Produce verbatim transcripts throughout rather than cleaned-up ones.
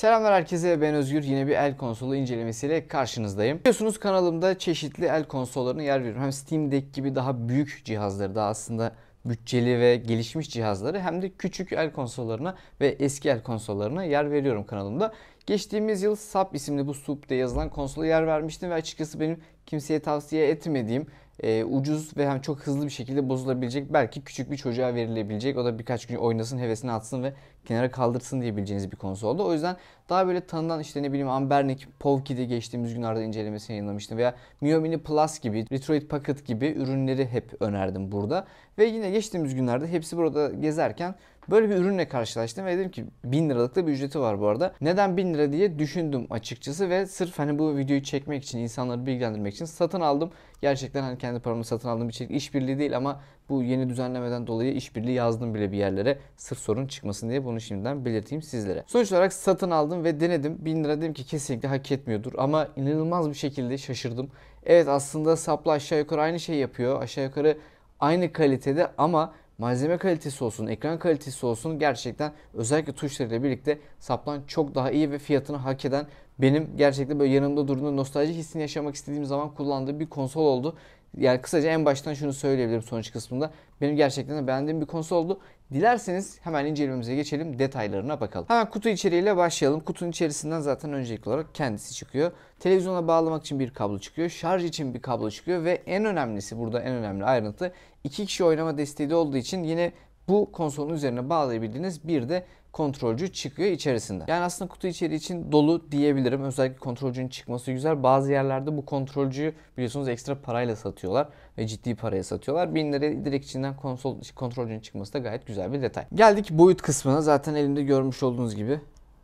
Selamlar herkese, ben Özgür. Yine bir el konsolu incelemesiyle karşınızdayım. Biliyorsunuz kanalımda çeşitli el konsollarına yer veriyorum. Hem Steam Deck gibi daha büyük cihazları, daha aslında bütçeli ve gelişmiş cihazları, hem de küçük el konsollarına ve eski el konsollarına yer veriyorum kanalımda. Geçtiğimiz yıl S A P isimli bu S U P'de yazılan konsola yer vermiştim ve açıkçası benim kimseye tavsiye etmediğim, e, ucuz ve hem çok hızlı bir şekilde bozulabilecek, belki küçük bir çocuğa verilebilecek, o da birkaç gün oynasın, hevesini atsın ve kenara kaldırsın diyebileceğiniz bir konsoldu. O yüzden daha böyle tanınan, işte ne bileyim, Anbernic, Povki'de geçtiğimiz günlerde incelemesini yayınlamıştım veya Mio Mini Plus gibi, Retroid Pocket gibi ürünleri hep önerdim burada. Ve yine geçtiğimiz günlerde hepsi burada gezerken böyle bir ürünle karşılaştım ve dedim ki bin liralık da bir ücreti var bu arada. Neden bin lira diye düşündüm açıkçası ve sırf hani bu videoyu çekmek için, insanları bilgilendirmek için satın aldım. Gerçekten hani kendi paramla satın aldığım bir şey, işbirliği değil ama bu yeni düzenlemeden dolayı işbirliği yazdım bile bir yerlere, sırf sorun çıkmasın diye. Bunu şimdiden belirteyim sizlere. Sonuç olarak satın aldım ve denedim. bin lira, dedim ki kesinlikle hak etmiyordur ama inanılmaz bir şekilde şaşırdım. Evet, aslında sapla aşağı yukarı aynı şey yapıyor. Aşağı yukarı aynı kalitede ama malzeme kalitesi olsun, ekran kalitesi olsun, gerçekten özellikle tuşlarıyla birlikte saptan çok daha iyi ve fiyatını hak eden, benim gerçekten böyle yanımda durduğunda nostalji hissini yaşamak istediğim zaman kullandığım bir konsol oldu. Yani kısaca en baştan şunu söyleyebilirim sonuç kısmında. Benim gerçekten de beğendiğim bir konsol oldu. Dilerseniz hemen incelememize geçelim, detaylarına bakalım. Hemen kutu içeriğiyle başlayalım. Kutunun içerisinden zaten öncelikli olarak kendisi çıkıyor. Televizyona bağlamak için bir kablo çıkıyor. Şarj için bir kablo çıkıyor ve en önemlisi, burada en önemli ayrıntı, iki kişi oynama desteği de olduğu için yine bu konsolun üzerine bağlayabildiğiniz bir de kontrolcü çıkıyor içerisinde. Yani aslında kutu içeriği için dolu diyebilirim. Özellikle kontrolcünün çıkması güzel. Bazı yerlerde bu kontrolcüyü biliyorsunuz ekstra parayla satıyorlar ve ciddi paraya satıyorlar. bin liraya direkt içinden konsol kontrolcünün çıkması da gayet güzel bir detay. Geldik boyut kısmına. Zaten elimde görmüş olduğunuz gibi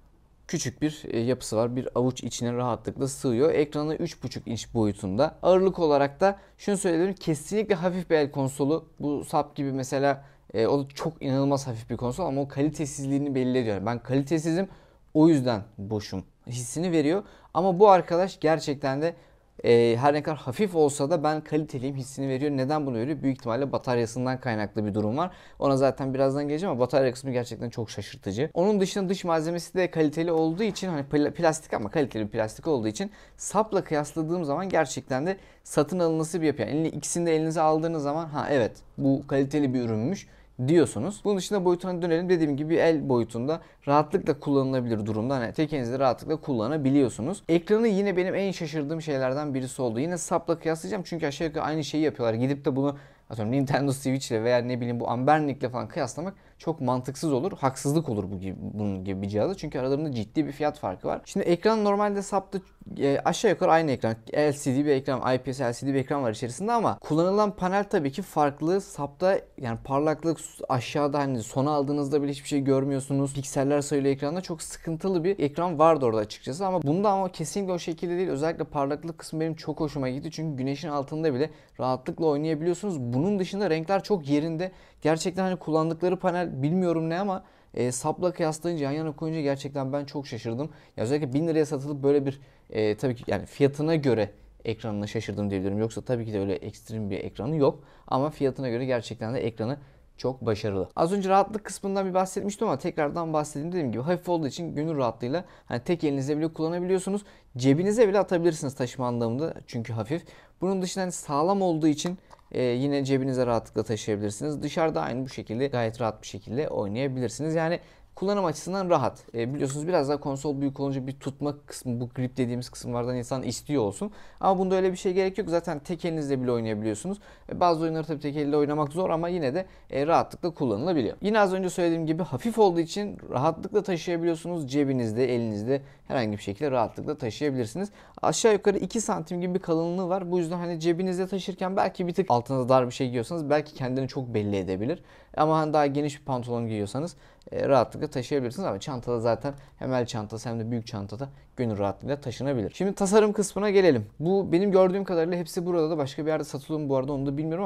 küçük bir yapısı var. Bir avuç içine rahatlıkla sığıyor. Ekranı üç buçuk inç boyutunda. Ağırlık olarak da şunu söyleyebilirim. Kesinlikle hafif bir el konsolu. Bu S A P gibi mesela, e, o da çok inanılmaz hafif bir konsol ama o kalitesizliğini belli ediyor. Ben kalitesizim, o yüzden boşum hissini veriyor. Ama bu arkadaş gerçekten de e, her ne kadar hafif olsa da ben kaliteliyim hissini veriyor. Neden bunu veriyor? Büyük ihtimalle bataryasından kaynaklı bir durum var. Ona zaten birazdan geleceğim ama batarya kısmı gerçekten çok şaşırtıcı. Onun dışında dış malzemesi de kaliteli olduğu için, hani plastik ama kaliteli bir plastik olduğu için S A P'la kıyasladığım zaman gerçekten de satın alınması bir yapı. Yani ikisini de elinize aldığınız zaman ha evet, bu kaliteli bir ürünmüş diyorsunuz. Bunun dışında boyutuna dönelim. Dediğim gibi el boyutunda rahatlıkla kullanılabilir durumda. Hani tek elinizde rahatlıkla kullanabiliyorsunuz. Ekranı yine benim en şaşırdığım şeylerden birisi oldu. Yine S A P'la kıyaslayacağım çünkü aşağı yukarı aynı şeyi yapıyorlar. Gidip de bunu atıyorum Nintendo Switch ile veya ne bileyim bu Anbernic ile falan kıyaslamak çok mantıksız olur. Haksızlık olur bu gibi, bunun gibi bir cihazda. Çünkü aralarında ciddi bir fiyat farkı var. Şimdi ekran normalde S A P'ta e, aşağı yukarı aynı ekran. L C D bir ekran, I P S L C D bir ekran var içerisinde ama kullanılan panel tabii ki farklı. S A P'ta yani parlaklık aşağıda, hani sona aldığınızda bile hiçbir şey görmüyorsunuz. Pikseller sayılı ekranda çok sıkıntılı bir ekran vardı orada açıkçası ama bunda ama kesinlikle o şekilde değil. Özellikle parlaklık kısmı benim çok hoşuma gitti. Çünkü güneşin altında bile rahatlıkla oynayabiliyorsunuz. Bunun dışında renkler çok yerinde. Gerçekten hani kullandıkları panel bilmiyorum ne ama e, S A P'la kıyaslayınca, yan yana koyunca gerçekten ben çok şaşırdım. Ya özellikle bin liraya satılıp böyle bir e, tabii ki yani fiyatına göre ekranına şaşırdım diyebilirim. Yoksa tabii ki de öyle ekstrem bir ekranı yok. Ama fiyatına göre gerçekten de ekranı çok başarılı. Az önce rahatlık kısmından bir bahsetmiştim ama tekrardan bahsedeyim. Dediğim gibi hafif olduğu için gönül rahatlığıyla hani tek elinizle bile kullanabiliyorsunuz. Cebinize bile atabilirsiniz taşıma anlamında çünkü hafif. Bunun dışında hani sağlam olduğu için Ee, yine cebinize rahatlıkla taşıyabilirsiniz. Dışarıda aynı bu şekilde gayet rahat bir şekilde oynayabilirsiniz. Yani kullanım açısından rahat. E, biliyorsunuz biraz daha konsol büyük olunca bir tutma kısmı, bu grip dediğimiz kısımlardan insan istiyor olsun. Ama bunda öyle bir şey gerek yok. Zaten tek elinizle bile oynayabiliyorsunuz. E, bazı oyunları tabii tek elle oynamak zor ama yine de e, rahatlıkla kullanılabiliyor. Yine az önce söylediğim gibi hafif olduğu için rahatlıkla taşıyabiliyorsunuz. Cebinizde, elinizde herhangi bir şekilde rahatlıkla taşıyabilirsiniz. Aşağı yukarı iki santim gibi bir kalınlığı var. Bu yüzden hani cebinizde taşırken belki bir tık altınızda dar bir şey giyiyorsanız belki kendini çok belli edebilir. Ama hani daha geniş bir pantolon giyiyorsanız e, rahatlıkla taşıyabilirsiniz ama çantada zaten hem el çantası hem de büyük çantada gönül rahatlığıyla taşınabilir. Şimdi tasarım kısmına gelelim. Bu benim gördüğüm kadarıyla hepsi burada da, başka bir yerde satılıyor mu bu arada onu da bilmiyorum ama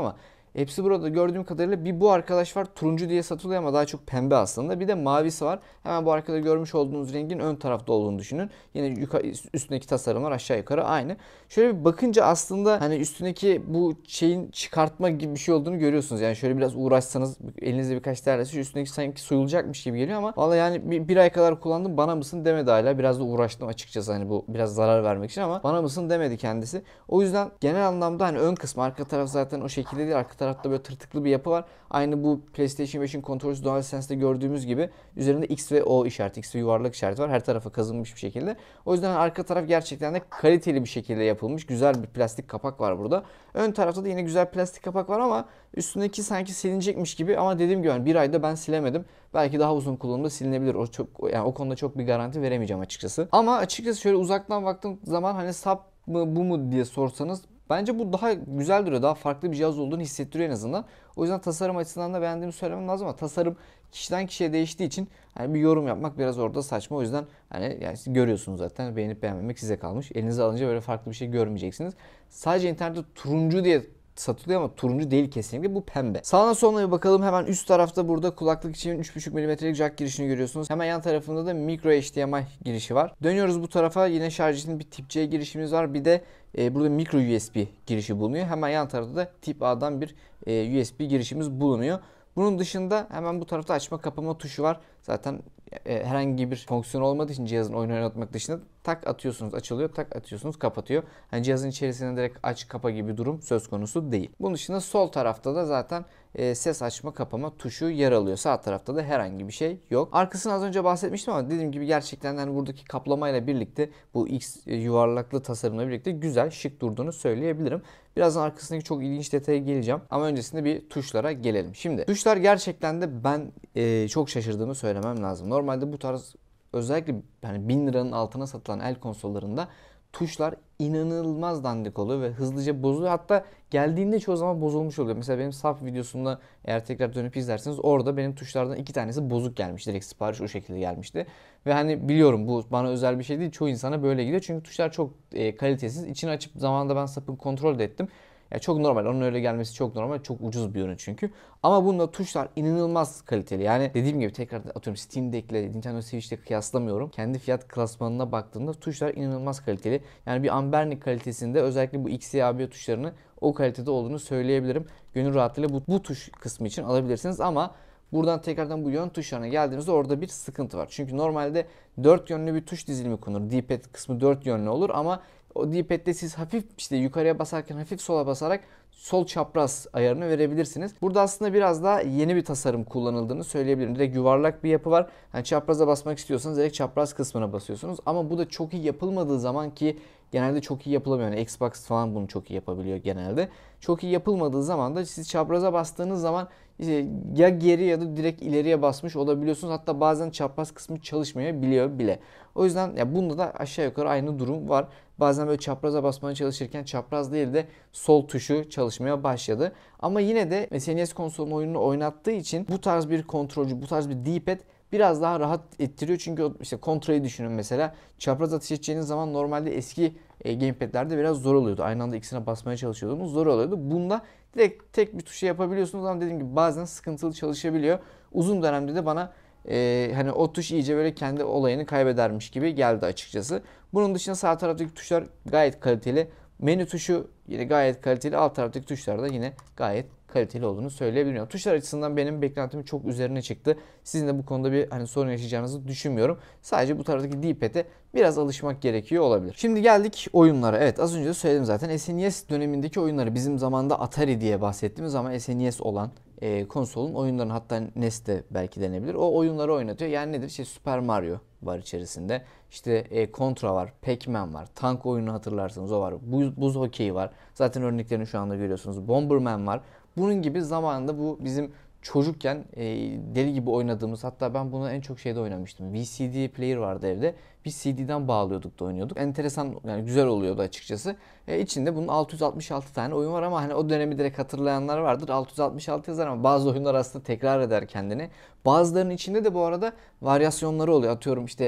Hepsi burada gördüğüm kadarıyla bir bu arkadaş var. Turuncu diye satılıyor ama daha çok pembe aslında. Bir de mavisi var. Hemen bu arkada görmüş olduğunuz rengin ön tarafta olduğunu düşünün. Yine yukarı, üstündeki tasarımlar aşağı yukarı aynı. Şöyle bir bakınca aslında hani üstündeki bu şeyin çıkartma gibi bir şey olduğunu görüyorsunuz. Yani şöyle biraz uğraşsanız elinizde birkaç tanesi üstündeki sanki soyulacakmış gibi geliyor ama valla yani bir, bir ay kadar kullandım, bana mısın demedi hala. Biraz da uğraştım açıkçası, hani bu biraz zarar vermek için ama bana mısın demedi kendisi. O yüzden genel anlamda hani ön kısmı, arka taraf zaten o şekilde değil. Arka tarafta böyle tırtıklı bir yapı var. Aynı bu PlayStation beşin kontrolcüsü DualSense'de gördüğümüz gibi üzerinde X ve O işareti, X ve yuvarlak işareti var. Her tarafa kazınmış bir şekilde. O yüzden arka taraf gerçekten de kaliteli bir şekilde yapılmış. Güzel bir plastik kapak var burada. Ön tarafta da yine güzel plastik kapak var ama üstündeki sanki silinecekmiş gibi, ama dediğim gibi yani bir ayda ben silemedim. Belki daha uzun kullanımda silinebilir. O çok, yani o konuda çok bir garanti veremeyeceğim açıkçası. Ama açıkçası şöyle uzaktan baktığım zaman hani sap mı bu mu diye sorsanız, bence bu daha güzel duruyor. Daha farklı bir cihaz olduğunu hissettiriyor en azından. O yüzden tasarım açısından da beğendiğimi söylemem lazım ama tasarım kişiden kişiye değiştiği için hani bir yorum yapmak biraz orada saçma. O yüzden hani yani siz görüyorsunuz zaten, beğenip beğenmemek size kalmış. Elinize alınca böyle farklı bir şey görmeyeceksiniz. Sadece internette turuncu diye satılıyor ama turuncu değil kesinlikle, bu pembe. Sağına soluna bir bakalım. Hemen üst tarafta burada kulaklık için üç buçuk milimetrelik jack girişini görüyorsunuz. Hemen yan tarafında da micro H D M I girişi var. Dönüyoruz bu tarafa, yine şarj için bir tip C girişimiz var. Bir de e, burada micro U S B girişi bulunuyor. Hemen yan tarafta da tip A'dan bir e, U S B girişimiz bulunuyor. Bunun dışında hemen bu tarafta açma kapama tuşu var. Zaten e, herhangi bir fonksiyon olmadığı için cihazın oyun oynatmak dışında tak atıyorsunuz açılıyor, tak atıyorsunuz kapatıyor. Yani cihazın içerisinde direkt aç kapa gibi bir durum söz konusu değil. Bunun dışında sol tarafta da zaten e, ses açma kapama tuşu yer alıyor. Sağ tarafta da herhangi bir şey yok. Arkasını az önce bahsetmiştim ama dediğim gibi gerçekten hani buradaki kaplamayla birlikte bu X e, yuvarlaklı tasarımla birlikte güzel, şık durduğunu söyleyebilirim. Birazdan arkasındaki çok ilginç detaya geleceğim. Ama öncesinde bir tuşlara gelelim. Şimdi tuşlar gerçekten de ben e, çok şaşırdığımı söylemem lazım. Normalde bu tarz özellikle hani bin liranın altına satılan el konsollarında tuşlar inanılmaz dandik oluyor ve hızlıca bozuluyor. Hatta geldiğinde çoğu zaman bozulmuş oluyor. Mesela benim saf videosunda eğer tekrar dönüp izlerseniz orada benim tuşlardan iki tanesi bozuk gelmiş. Direkt sipariş o şekilde gelmişti. Ve hani biliyorum bu bana özel bir şey değil. Çoğu insana böyle gidiyor. Çünkü tuşlar çok e, kalitesiz. İçini açıp zamanında ben sapın kontrol de ettim. Ya çok normal. Onun öyle gelmesi çok normal. Çok ucuz bir ürün çünkü. Ama bunda tuşlar inanılmaz kaliteli. Yani dediğim gibi tekrar atıyorum Steam Deck ile Nintendo Switch'le kıyaslamıyorum. Kendi fiyat klasmanına baktığımda tuşlar inanılmaz kaliteli. Yani bir Anbernic kalitesinde özellikle bu X Y A B tuşlarını o kalitede olduğunu söyleyebilirim. Gönül rahatlığıyla bu, bu tuş kısmı için alabilirsiniz ama buradan tekrardan bu yön tuşlarına geldiğinizde orada bir sıkıntı var. Çünkü normalde dört yönlü bir tuş dizilimi konur. D-pad kısmı dört yönlü olur ama o D-pad'de siz hafif işte yukarıya basarken hafif sola basarak sol çapraz ayarını verebilirsiniz. Burada aslında biraz daha yeni bir tasarım kullanıldığını söyleyebilirim. Direkt yuvarlak bir yapı var. Yani çapraza basmak istiyorsanız direkt çapraz kısmına basıyorsunuz. Ama bu da çok iyi yapılmadığı zaman, ki genelde çok iyi yapılamıyor. Yani Xbox falan bunu çok iyi yapabiliyor genelde. Çok iyi yapılmadığı zaman da siz çapraza bastığınız zaman işte ya geri ya da direkt ileriye basmış olabiliyorsunuz. Hatta bazen çapraz kısmı çalışmayabiliyor bile. O yüzden ya bunda da aşağı yukarı aynı durum var. Bazen böyle çapraza basmaya çalışırken çapraz değil de sol tuşu çalışmaya başladı. Ama yine de S N E S konsolunun oyununu oynattığı için bu tarz bir kontrolcü, bu tarz bir D-pad biraz daha rahat ettiriyor. Çünkü işte kontrayı düşünün mesela. Çapraz atış edeceğiniz zaman normalde eski e, gamepad'lerde biraz zor oluyordu. Aynı anda ikisine basmaya çalışıyordunuz. Zor oluyordu. Bunda direkt tek bir tuşa yapabiliyorsunuz ama dediğim gibi bazen sıkıntılı çalışabiliyor. Uzun dönemde de bana e, hani o tuş iyice böyle kendi olayını kaybedermiş gibi geldi açıkçası. Bunun dışında sağ taraftaki tuşlar gayet kaliteli. Menü tuşu yine gayet kaliteli. Alt taraftaki tuşlar da yine gayet kaliteli olduğunu söyleyebilirim. Tuşlar açısından benim beklentimin çok üzerine çıktı. Sizin de bu konuda bir hani sorun yaşayacağınızı düşünmüyorum. Sadece bu taraftaki D-pad'e biraz alışmak gerekiyor olabilir. Şimdi geldik oyunlara. Evet, az önce de söyledim zaten. S N E S dönemindeki oyunları, bizim zamanda Atari diye bahsettiğimiz ama S N E S olan e, konsolun oyunlarını, hatta N E S de belki denebilir. O oyunları oynatıyor. Yani nedir? İşte Super Mario var içerisinde. İşte e, Contra var, Pac-Man var. Tank oyunu hatırlarsanız o var. Buz, buz hokeyi var. Zaten örneklerini şu anda görüyorsunuz. Bomberman var. Bunun gibi zamanında bu bizim çocukken e, deli gibi oynadığımız, hatta ben bunu en çok şeyde oynamıştım. V C D player vardı evde. Bir C D'den bağlıyorduk da oynuyorduk. Enteresan, yani güzel oluyordu açıkçası. E, içinde bunun altı yüz altmış altı tane oyun var ama hani o dönemi direkt hatırlayanlar vardır. altı yüz altmış altı yazar ama bazı oyunlar aslında tekrar eder kendini. Bazılarının içinde de bu arada varyasyonları oluyor. Atıyorum işte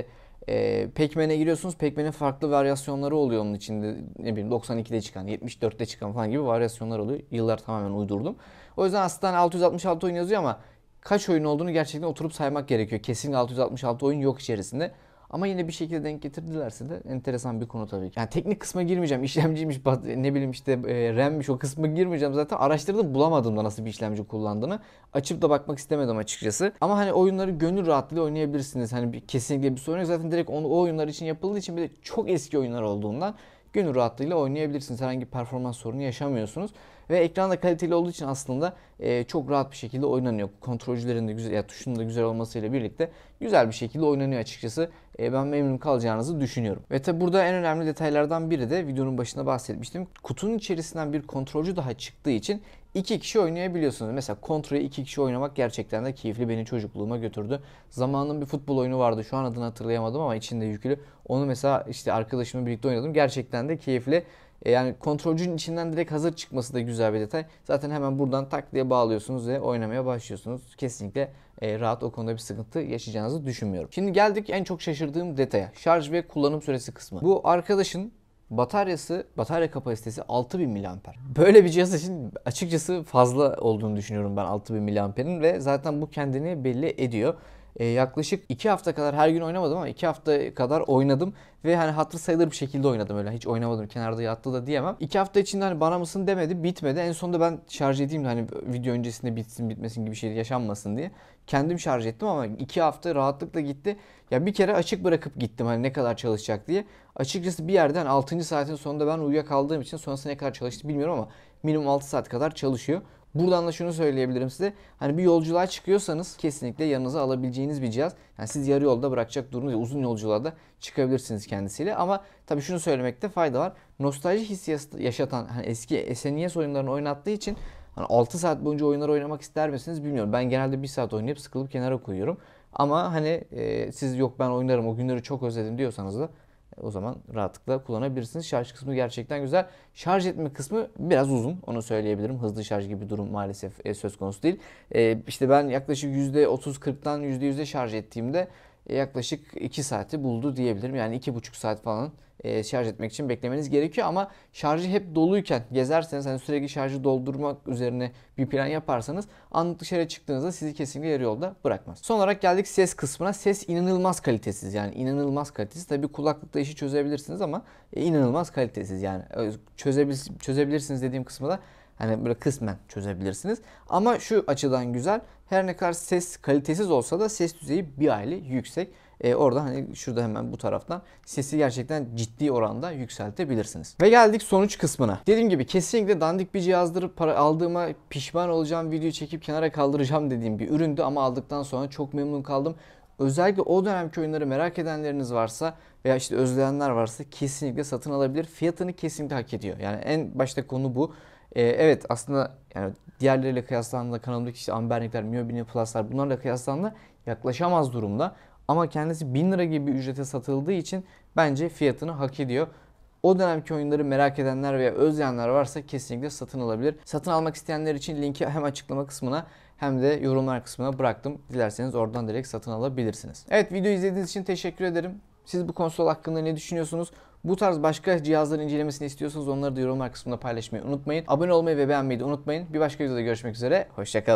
E, Pac-Man'e giriyorsunuz. Pac-Man'in farklı varyasyonları oluyor onun içinde. Ne bileyim doksan ikide çıkan, yetmiş dörtte çıkan falan gibi varyasyonlar oluyor. Yıllar tamamen uydurdum. O yüzden aslında altı yüz altmış altı oyun yazıyor ama kaç oyun olduğunu gerçekten oturup saymak gerekiyor. Kesinlikle altı yüz altmış altı oyun yok içerisinde. Ama yine bir şekilde denk getirdilerse de enteresan bir konu tabii ki. Yani teknik kısma girmeyeceğim. İşlemciymiş, ne bileyim işte e, RAM'miş, o kısma girmeyeceğim zaten. Araştırdım, bulamadım da nasıl bir işlemci kullandığını. Açıp da bakmak istemedim açıkçası. Ama hani oyunları gönül rahatlığıyla oynayabilirsiniz. Hani bir, kesinlikle bir sorun yok. Zaten direkt onu, o oyunlar için yapıldığı için bir de çok eski oyunlar olduğundan gönül rahatlığıyla oynayabilirsiniz. Herhangi bir performans sorunu yaşamıyorsunuz. Ve ekran da kaliteli olduğu için aslında e, çok rahat bir şekilde oynanıyor. Kontrolcülerin de güzel, ya tuşunun da güzel olmasıyla birlikte güzel bir şekilde oynanıyor açıkçası. E, ben memnun kalacağınızı düşünüyorum. Ve tabi burada en önemli detaylardan biri de videonun başında bahsetmiştim. Kutunun içerisinden bir kontrolcü daha çıktığı için iki kişi oynayabiliyorsunuz. Mesela Contra'yı iki kişi oynamak gerçekten de keyifli. Beni çocukluğuma götürdü. Zamanın bir futbol oyunu vardı. Şu an adını hatırlayamadım ama içinde yüklü. Onu mesela işte arkadaşımla birlikte oynadım. Gerçekten de keyifli. Yani kontrolcünün içinden direkt hazır çıkması da güzel bir detay. Zaten hemen buradan tak diye bağlıyorsunuz ve oynamaya başlıyorsunuz. Kesinlikle e, rahat, o konuda bir sıkıntı yaşayacağınızı düşünmüyorum. Şimdi geldik en çok şaşırdığım detaya. Şarj ve kullanım süresi kısmı. Bu arkadaşın bataryası, batarya kapasitesi altı bin miliamper. Böyle bir cihaz için açıkçası fazla olduğunu düşünüyorum ben altı bin miliamperin ve zaten bu kendini belli ediyor. Ee, yaklaşık iki hafta kadar, her gün oynamadım ama iki hafta kadar oynadım ve hani hatır sayılır bir şekilde oynadım, öyle hiç oynamadım, kenarda yattı da diyemem. iki hafta içinde hani bana mısın demedi, bitmedi. En sonunda ben şarj edeyim de hani video öncesinde bitsin bitmesin gibi şey yaşanmasın diye kendim şarj ettim ama iki hafta rahatlıkla gitti. Ya bir kere açık bırakıp gittim hani ne kadar çalışacak diye. Açıkçası bir yerden altıncı saatin sonunda ben uyuyakaldığım için sonrasında ne kadar çalıştı bilmiyorum ama minimum altı saat kadar çalışıyor. Buradan da şunu söyleyebilirim size. Hani bir yolculuğa çıkıyorsanız kesinlikle yanınıza alabileceğiniz bir cihaz. Yani siz yarı yolda bırakacak durumunuz değil. Uzun yolculuğa da çıkabilirsiniz kendisiyle. Ama tabii şunu söylemekte fayda var. Nostalji hissiyatı yaşatan, hani eski S N E S oyunlarını oynattığı için hani altı saat boyunca oyunları oynamak ister misiniz bilmiyorum. Ben genelde bir saat oynayıp sıkılıp kenara koyuyorum. Ama hani e, siz yok ben oynarım, o günleri çok özledim diyorsanız da o zaman rahatlıkla kullanabilirsiniz. Şarj kısmı gerçekten güzel. Şarj etme kısmı biraz uzun. Onu söyleyebilirim. Hızlı şarj gibi bir durum maalesef e, söz konusu değil. E, işte ben yaklaşık yüzde otuz kırktan yüzde yüze şarj ettiğimde e, yaklaşık iki saati buldu diyebilirim. Yani iki buçuk saat falan e, şarj etmek için beklemeniz gerekiyor ama şarjı hep doluyken gezerseniz, hani sürekli şarjı doldurmak üzerine bir plan yaparsanız anlık dışarı çıktığınızda sizi kesinlikle yarı yolda bırakmaz. Son olarak geldik ses kısmına. Ses inanılmaz kalitesiz, yani inanılmaz kalitesiz. Tabii kulaklıkla işi çözebilirsiniz ama e, inanılmaz kalitesiz yani. Çözebil çözebilirsiniz dediğim kısmı da hani böyle kısmen çözebilirsiniz. Ama şu açıdan güzel. Her ne kadar ses kalitesiz olsa da ses düzeyi bir hayli yüksek. E, orada hani şurada hemen bu taraftan sesi gerçekten ciddi oranda yükseltebilirsiniz. Ve geldik sonuç kısmına. Dediğim gibi kesinlikle dandik bir cihazdır. Para aldığıma pişman olacağım, videoyu çekip kenara kaldıracağım dediğim bir üründü ama aldıktan sonra çok memnun kaldım. Özellikle o dönemki oyunları merak edenleriniz varsa veya işte özleyenler varsa kesinlikle satın alabilir. Fiyatını kesinlikle hak ediyor. Yani en başta konu bu. Ee, evet aslında yani diğerleriyle kıyaslandığında kanalımdaki işte Ambernikler, Miyobini Plus'lar, bunlarla kıyaslandığında yaklaşamaz durumda. Ama kendisi bin lira gibi bir ücrete satıldığı için bence fiyatını hak ediyor. O dönemki oyunları merak edenler veya özleyenler varsa kesinlikle satın alabilir. Satın almak isteyenler için linki hem açıklama kısmına hem de yorumlar kısmına bıraktım. Dilerseniz oradan direkt satın alabilirsiniz. Evet, videoyu izlediğiniz için teşekkür ederim. Siz bu konsol hakkında ne düşünüyorsunuz? Bu tarz başka cihazların incelemesini istiyorsanız onları da yorumlar kısmında paylaşmayı unutmayın. Abone olmayı ve beğenmeyi de unutmayın. Bir başka videoda görüşmek üzere. Hoşça kalın.